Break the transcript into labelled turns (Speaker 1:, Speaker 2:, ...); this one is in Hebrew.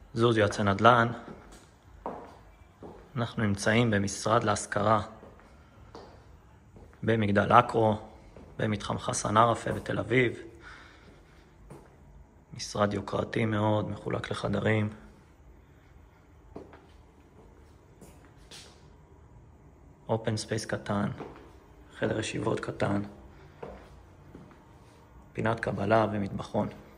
Speaker 1: זוז יועצי נדל"ן. אנחנו נמצאים במשרד להשכרה במגדל אקרו, במתחם חסן ערפה בתל אביב. משרד יוקרתי מאוד, מחולק לחדרים. אופן ספייס קטן, חדר ישיבות קטן, פינת קבלה ומטבחון.